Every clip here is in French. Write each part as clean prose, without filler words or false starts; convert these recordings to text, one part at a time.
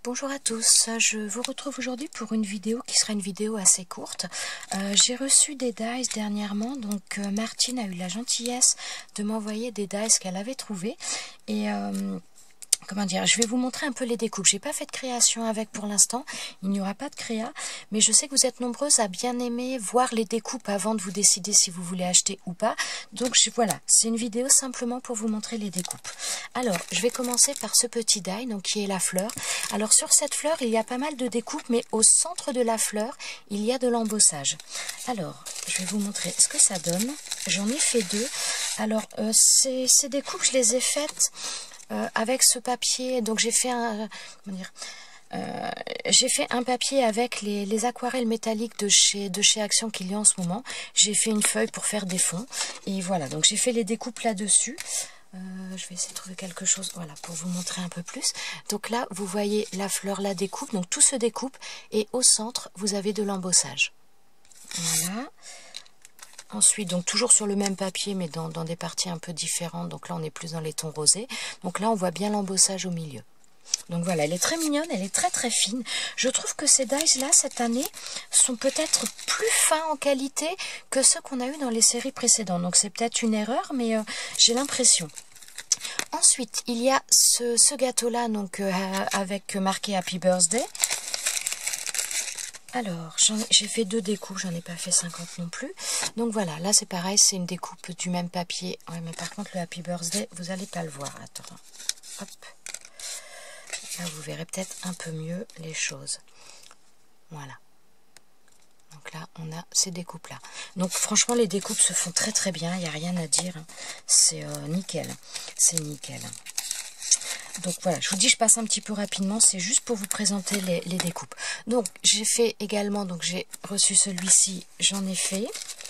Bonjour à tous, je vous retrouve aujourd'hui pour une vidéo qui sera une vidéo assez courte. J'ai reçu des dies dernièrement, donc Martine a eu la gentillesse de m'envoyer des dies qu'elle avait trouvées et comment dire, je vais vous montrer un peu les découpes. J'ai pas fait de création avec pour l'instant, il n'y aura pas de créa, mais je sais que vous êtes nombreuses à bien aimer voir les découpes avant de vous décider si vous voulez acheter ou pas. Donc voilà, c'est une vidéo simplement pour vous montrer les découpes. Alors, je vais commencer par ce petit die, donc qui est la fleur. Alors sur cette fleur, il y a pas mal de découpes, mais au centre de la fleur, il y a de l'embossage. Alors, je vais vous montrer ce que ça donne. J'en ai fait deux. Alors, ces découpes, je les ai faites avec ce papier. Donc j'ai fait un, comment dire, j'ai fait un papier avec les aquarelles métalliques de chez Action qu'il y a en ce moment. J'ai fait une feuille pour faire des fonds. Et voilà, donc j'ai fait les découpes là-dessus. Je vais essayer de trouver quelque chose, voilà, pour vous montrer un peu plus. Donc là, vous voyez la fleur, la découpe. Donc tout se découpe. Et au centre, vous avez de l'embossage. Voilà. Ensuite, donc toujours sur le même papier, mais dans des parties un peu différentes. Donc là, on est plus dans les tons rosés. Donc là, on voit bien l'embossage au milieu. Donc voilà, elle est très mignonne, elle est très très fine. Je trouve que ces dies-là, cette année, sont peut-être plus fins en qualité que ceux qu'on a eu dans les séries précédentes. Donc c'est peut-être une erreur, mais j'ai l'impression. Ensuite, il y a ce gâteau-là, donc avec marqué Happy Birthday. Alors, j'ai fait deux découpes, j'en ai pas fait 50 non plus. Donc voilà, là c'est pareil, c'est une découpe du même papier. Ouais, mais par contre le Happy Birthday, vous n'allez pas le voir. Attends, hop. Là vous verrez peut-être un peu mieux les choses. Voilà. Donc là, on a ces découpes-là. Donc franchement, les découpes se font très très bien, il n'y a rien à dire. C'est nickel, c'est nickel. Donc voilà, je vous dis, je passe un petit peu rapidement, c'est juste pour vous présenter les découpes. Donc j'ai fait également, donc j'ai reçu celui-ci, j'en ai fait.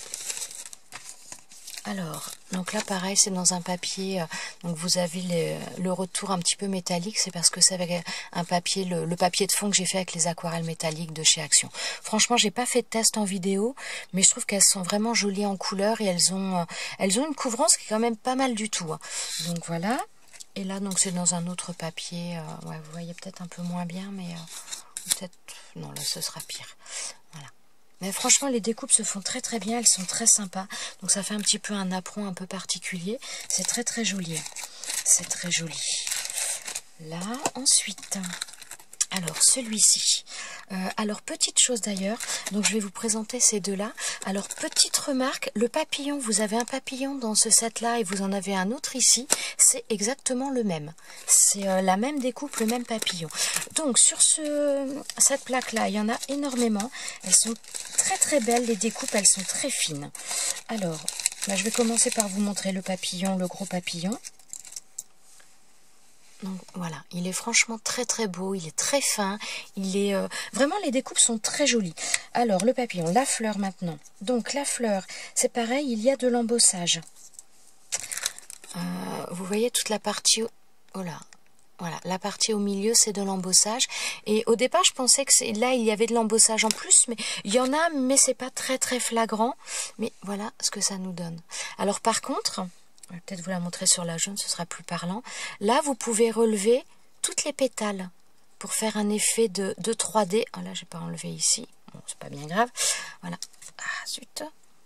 Alors, donc là pareil, c'est dans un papier, donc vous avez le retour un petit peu métallique, c'est parce que c'est avec un papier, le papier de fond que j'ai fait avec les aquarelles métalliques de chez Action. Franchement, j'ai pas fait de test en vidéo, mais je trouve qu'elles sont vraiment jolies en couleur et elles ont une couvrance qui est quand même pas mal du tout. Hein. Donc voilà. Et là, donc c'est dans un autre papier. Ouais, vous voyez peut-être un peu moins bien, mais peut-être... Non, là, ce sera pire. Voilà. Mais franchement, les découpes se font très très bien. Elles sont très sympas. Donc ça fait un petit peu un apron un peu particulier. C'est très très joli. C'est très joli. Là, ensuite... Alors, celui-ci. Alors, petite chose d'ailleurs, donc je vais vous présenter ces deux-là. Alors, petite remarque, le papillon, vous avez un papillon dans ce set-là et vous en avez un autre ici, c'est exactement le même. C'est la même découpe, le même papillon. Donc, sur cette plaque-là, il y en a énormément. Elles sont très très belles, les découpes, elles sont très fines. Alors, là, je vais commencer par vous montrer le papillon, le gros papillon. Donc voilà, il est franchement très très beau, il est très fin, il est vraiment les découpes sont très jolies. Alors le papillon, la fleur maintenant. Donc la fleur, c'est pareil, il y a de l'embossage. Vous voyez toute la partie, oh là, voilà, la partie au milieu c'est de l'embossage. Et au départ je pensais que là il y avait de l'embossage en plus, mais il y en a, mais c'est pas très très flagrant. Mais voilà ce que ça nous donne. Alors par contre... Je vais peut-être vous la montrer sur la jaune, ce sera plus parlant. Là, vous pouvez relever toutes les pétales pour faire un effet de 3D. Ah là, je n'ai pas enlevé ici. Bon, c'est pas bien grave. Voilà. Ah, zut.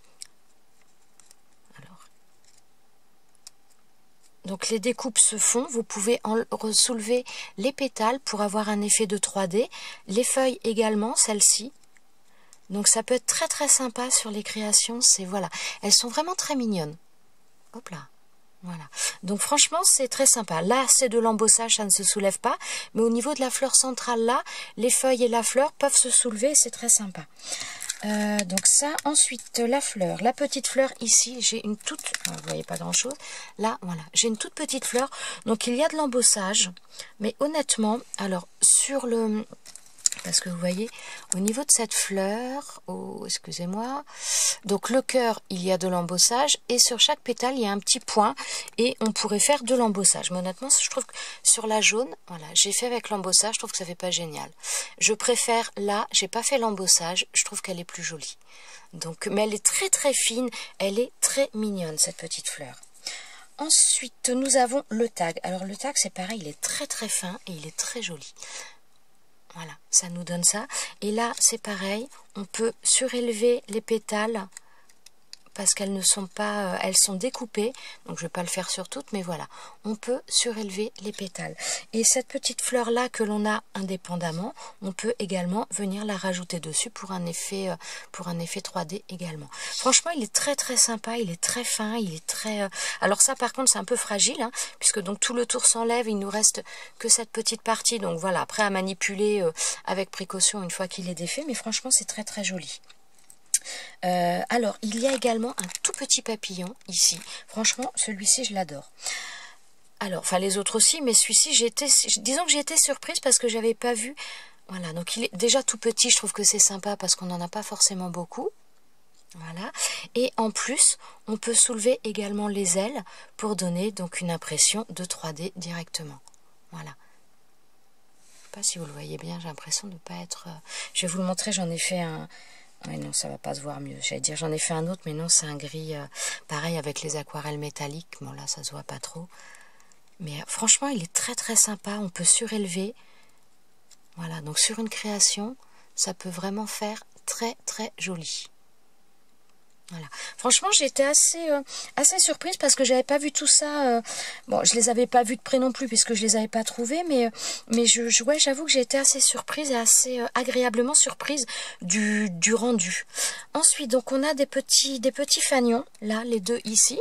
Alors. Donc, les découpes se font. Vous pouvez soulever les pétales pour avoir un effet de 3D. Les feuilles également, celles-ci. Donc, ça peut être très, très sympa sur les créations. C'est voilà. Elles sont vraiment très mignonnes. Hop là. Voilà. Donc franchement, c'est très sympa. Là, c'est de l'embossage, ça ne se soulève pas. Mais au niveau de la fleur centrale, là, les feuilles et la fleur peuvent se soulever. C'est très sympa. Donc ça, ensuite, la fleur. La petite fleur, ici, j'ai une toute... vous voyez pas grand-chose. Là, voilà. J'ai une toute petite fleur. Donc il y a de l'embossage. Mais honnêtement, alors, sur le... Parce que vous voyez, au niveau de cette fleur, oh, excusez-moi, donc le cœur, il y a de l'embossage, et sur chaque pétale, il y a un petit point, et on pourrait faire de l'embossage. Mais honnêtement, je trouve que sur la jaune, voilà, j'ai fait avec l'embossage, je trouve que ça fait pas génial. Je préfère là, j'ai pas fait l'embossage, je trouve qu'elle est plus jolie. Donc, mais elle est très très fine, elle est très mignonne, cette petite fleur. Ensuite, nous avons le tag. Alors le tag, c'est pareil, il est très très fin, et il est très joli. Voilà, ça nous donne ça. Et là, c'est pareil, on peut surélever les pétales parce qu'elles ne sont pas, elles sont découpées, donc je ne vais pas le faire sur toutes, mais voilà, on peut surélever les pétales. Et cette petite fleur là que l'on a indépendamment, on peut également venir la rajouter dessus pour un effet 3D également. Franchement, il est très très sympa, il est très fin, il est très... Alors ça par contre c'est un peu fragile, hein, puisque donc tout le tour s'enlève, il nous reste que cette petite partie, donc voilà, après à manipuler avec précaution une fois qu'il est défait, mais franchement c'est très très joli. Alors, il y a également un tout petit papillon ici. Franchement, celui-ci, je l'adore. Alors, enfin les autres aussi, mais celui-ci, disons que j'ai été surprise parce que j'avais pas vu. Voilà, donc il est déjà tout petit, je trouve que c'est sympa parce qu'on n'en a pas forcément beaucoup. Voilà, et en plus, on peut soulever également les ailes pour donner donc une impression de 3D directement. Voilà. Je sais pas si vous le voyez bien, j'ai l'impression de ne pas être... Je vais vous le montrer, j'en ai fait un... Oui, non, ça va pas se voir mieux. J'allais dire, j'en ai fait un autre, mais non, c'est un gris pareil avec les aquarelles métalliques. Bon, là, ça se voit pas trop. Mais franchement, il est très très sympa. On peut surélever. Voilà, donc sur une création, ça peut vraiment faire très très joli. Voilà. Franchement, j'étais assez surprise parce que j'avais pas vu tout ça. Bon, je les avais pas vus de près non plus puisque je les avais pas trouvés, mais ouais, j'avoue que j'ai été assez surprise et assez agréablement surprise du rendu. Ensuite, donc on a des petits fanions là, les deux ici.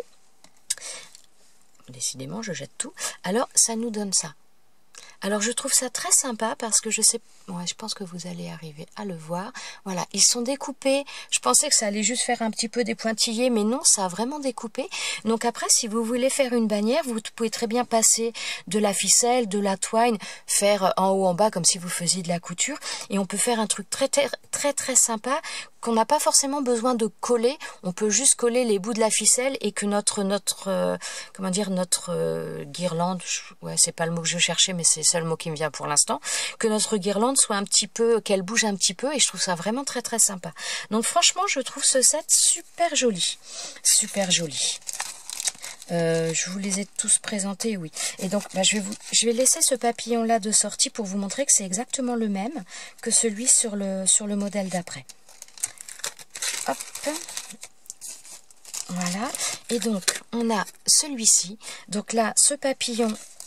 Décidément, je jette tout. Alors, ça nous donne ça. Alors je trouve ça très sympa parce que je sais, ouais, je pense que vous allez arriver à le voir. Voilà, ils sont découpés. Je pensais que ça allait juste faire un petit peu des pointillés, mais non, ça a vraiment découpé. Donc après, si vous voulez faire une bannière, vous pouvez très bien passer de la ficelle, de la twine, faire en haut en bas comme si vous faisiez de la couture, et on peut faire un truc très très très très sympa qu'on n'a pas forcément besoin de coller. On peut juste coller les bouts de la ficelle et que notre guirlande, ouais, c'est pas le mot que je cherchais, mais c'est le seul mot qui me vient pour l'instant, que notre guirlande soit un petit peu, qu'elle bouge un petit peu, et je trouve ça vraiment très très sympa. Donc franchement, je trouve ce set super joli. Super joli. Je vous les ai tous présentés, oui. Et donc, bah, je vais laisser ce papillon-là de sortie pour vous montrer que c'est exactement le même que celui sur le modèle d'après. Hop. Voilà. Et donc, on a celui-ci. Donc là, ce papillon.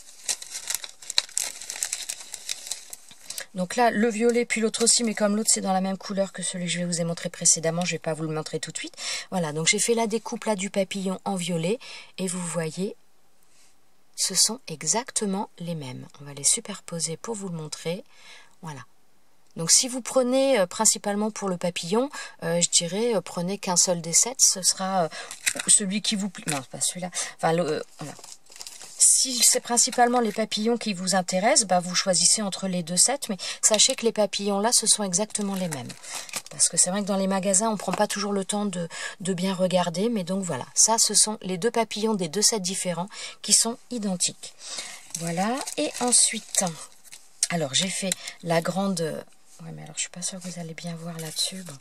Donc là, le violet, puis l'autre aussi, mais comme l'autre, c'est dans la même couleur que celui que je vous ai montré précédemment, je ne vais pas vous le montrer tout de suite. Voilà, donc j'ai fait la découpe là du papillon en violet, et vous voyez, ce sont exactement les mêmes. On va les superposer pour vous le montrer. Voilà. Donc si vous prenez principalement pour le papillon, je dirais prenez qu'un seul des sets, ce sera celui qui vous plaît. Non, pas celui-là. Enfin, voilà. Si c'est principalement les papillons qui vous intéressent, bah vous choisissez entre les deux sets, mais sachez que les papillons là, ce sont exactement les mêmes. Parce que c'est vrai que dans les magasins, on ne prend pas toujours le temps de bien regarder, mais donc voilà. Ça, ce sont les deux papillons des deux sets différents qui sont identiques. Voilà, et ensuite, alors j'ai fait la grande... Ouais, mais alors je suis pas sûre que vous allez bien voir là-dessus. Bon.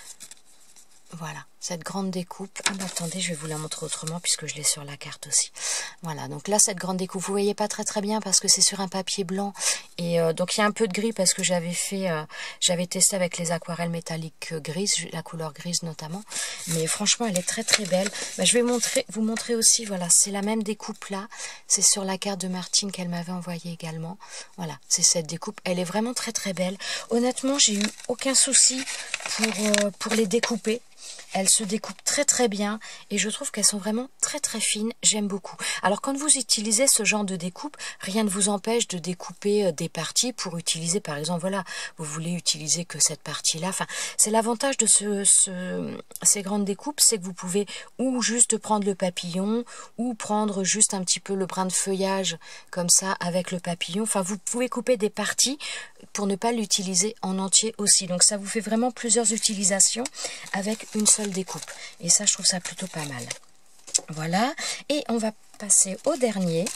Voilà, cette grande découpe. Ah bah attendez, je vais vous la montrer autrement puisque je l'ai sur la carte aussi. Voilà, donc là, cette grande découpe, vous voyez pas très très bien parce que c'est sur un papier blanc. Et donc il y a un peu de gris parce que j'avais testé avec les aquarelles métalliques grises, la couleur grise notamment. Mais franchement, elle est très très belle. Bah, je vais vous montrer aussi, voilà, c'est la même découpe là. C'est sur la carte de Martine qu'elle m'avait envoyée également. Voilà, c'est cette découpe. Elle est vraiment très très belle. Honnêtement, j'ai eu aucun souci pour les découper. Elles se découpent très très bien et je trouve qu'elles sont vraiment très très fines, j'aime beaucoup. Alors quand vous utilisez ce genre de découpe, rien ne vous empêche de découper des parties pour utiliser, par exemple, voilà, vous voulez utiliser que cette partie-là. Enfin, c'est l'avantage de ces grandes découpes, c'est que vous pouvez ou juste prendre le papillon ou prendre juste un petit peu le brin de feuillage comme ça avec le papillon. Enfin, vous pouvez couper des parties pour ne pas l'utiliser en entier aussi. Donc ça vous fait vraiment plusieurs utilisations avec une seule découpe. Et ça, je trouve ça plutôt pas mal. Voilà. Et on va passer au dernier.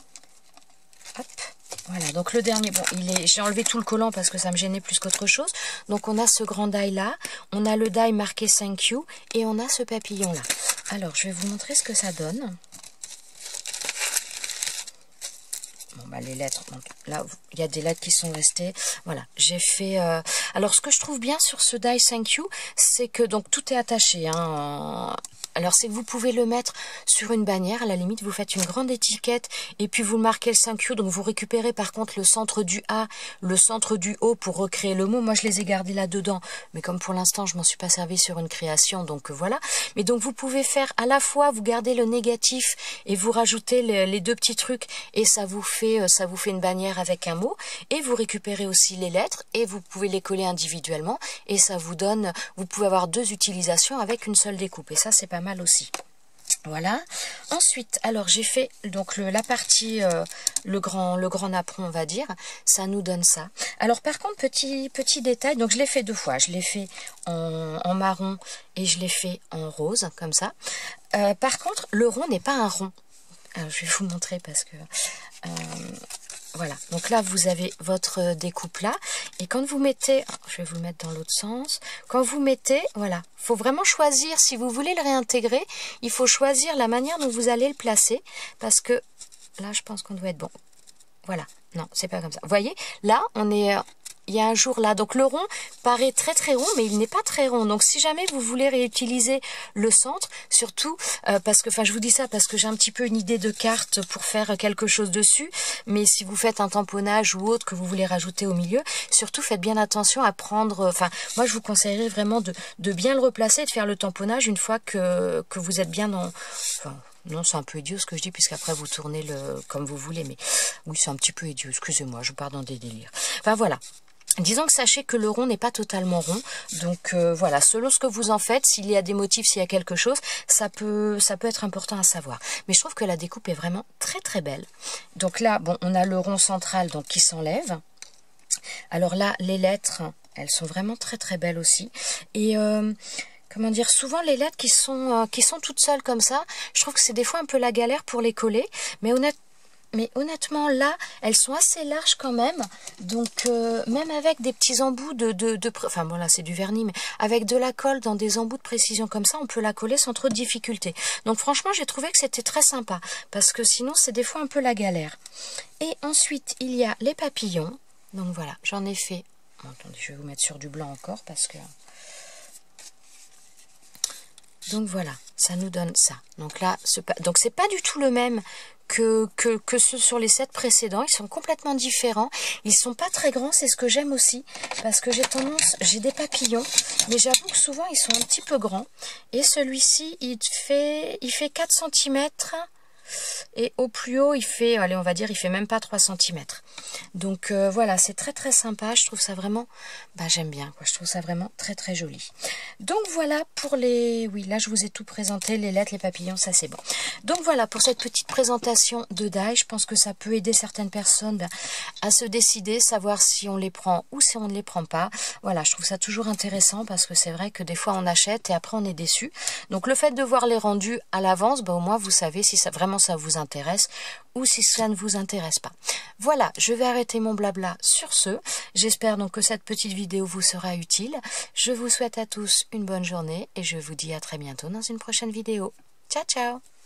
Hop. Voilà. Donc le dernier, bon, j'ai enlevé tout le collant parce que ça me gênait plus qu'autre chose. Donc on a ce grand die là. On a le die marqué Thank You. Et on a ce papillon là. Alors, je vais vous montrer ce que ça donne. Bon, bah, les lettres, donc, là, il y a des lettres qui sont restées. Voilà, j'ai fait... Alors, ce que je trouve bien sur ce die Thank You, c'est que, donc, tout est attaché, hein, alors, c'est que vous pouvez le mettre sur une bannière. À la limite, vous faites une grande étiquette et puis vous marquez le thank you. Donc, vous récupérez par contre le centre du A, le centre du O pour recréer le mot. Moi, je les ai gardés là-dedans. Mais comme pour l'instant, je m'en suis pas servi sur une création, donc voilà. Mais donc, vous pouvez faire à la fois, vous gardez le négatif et vous rajoutez les deux petits trucs et ça vous fait une bannière avec un mot. Et vous récupérez aussi les lettres et vous pouvez les coller individuellement et ça vous donne, vous pouvez avoir deux utilisations avec une seule découpe. Et ça, c'est pas mal aussi. Voilà. Ensuite, alors j'ai fait donc la partie le grand napperon, on va dire. Ça nous donne ça. Alors par contre, petit détail, donc je l'ai fait deux fois. Je l'ai fait en marron et je l'ai fait en rose, comme ça. Par contre, le rond n'est pas un rond. Alors, je vais vous montrer parce que... voilà, donc là vous avez votre découpe là et quand vous mettez, je vais vous le mettre dans l'autre sens, quand vous mettez, voilà, faut vraiment choisir, si vous voulez le réintégrer, il faut choisir la manière dont vous allez le placer parce que là je pense qu'on doit être bon. Voilà, non, c'est pas comme ça. Vous voyez, là on est... il y a un jour là, donc le rond paraît très très rond, mais il n'est pas très rond. Donc si jamais vous voulez réutiliser le centre, surtout parce que, enfin je vous dis ça parce que j'ai un petit peu une idée de carte pour faire quelque chose dessus, mais si vous faites un tamponnage ou autre que vous voulez rajouter au milieu, surtout faites bien attention à prendre, enfin moi je vous conseillerais vraiment de bien le replacer et de faire le tamponnage une fois que vous êtes bien dans... Enfin, non, c'est un peu idiot ce que je dis, puisqu'après vous tournez le comme vous voulez, mais oui, c'est un petit peu idiot, excusez-moi, je pars dans des délires. Enfin voilà. Disons que sachez que le rond n'est pas totalement rond, donc voilà, selon ce que vous en faites, s'il y a des motifs, s'il y a quelque chose, ça peut être important à savoir. Mais je trouve que la découpe est vraiment très très belle. Donc là, bon, on a le rond central donc qui s'enlève. Alors là, les lettres, elles sont vraiment très très belles aussi. Et comment dire, souvent les lettres qui sont toutes seules comme ça, je trouve que c'est des fois un peu la galère pour les coller, mais honnêtement, là, elles sont assez larges quand même. Donc, même avec des petits embouts enfin, bon, là, c'est du vernis, mais avec de la colle dans des embouts de précision comme ça, on peut la coller sans trop de difficulté. Donc, franchement, j'ai trouvé que c'était très sympa. Parce que sinon, c'est des fois un peu la galère. Et ensuite, il y a les papillons. Donc, voilà, j'en ai fait... Bon, attendez, je vais vous mettre sur du blanc encore parce que... Donc, voilà, ça nous donne ça. Donc là, donc c'est pas du tout le même... que ceux sur les sets précédents. Ils sont complètement différents. Ils sont pas très grands, c'est ce que j'aime aussi. Parce que j'ai des papillons, mais j'avoue que souvent ils sont un petit peu grands. Et celui-ci, il fait 4 cm. Et au plus haut, il fait, allez, on va dire, il fait même pas 3 cm. Donc voilà, c'est très très sympa. Je trouve ça vraiment, bah j'aime bien, quoi. Je trouve ça vraiment très très joli. Donc voilà pour les, oui, là je vous ai tout présenté, les lettres, les papillons, ça c'est bon. Donc voilà pour cette petite présentation de die. Je pense que ça peut aider certaines personnes à se décider, savoir si on les prend ou si on ne les prend pas. Voilà, je trouve ça toujours intéressant parce que c'est vrai que des fois on achète et après on est déçu. Donc le fait de voir les rendus à l'avance, bah, au moins vous savez si ça vraiment ça vous intéresse ou si ça ne vous intéresse pas. Voilà, je vais arrêter mon blabla sur ce. J'espère donc que cette petite vidéo vous sera utile. Je vous souhaite à tous une bonne journée et je vous dis à très bientôt dans une prochaine vidéo. Ciao, ciao!